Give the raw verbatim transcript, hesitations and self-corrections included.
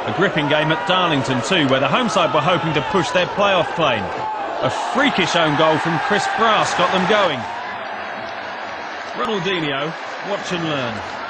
A gripping game at Darlington too, where the home side were hoping to push their playoff claim. A freakish own goal from Chris Brass got them going. Ronaldinho, watch and learn.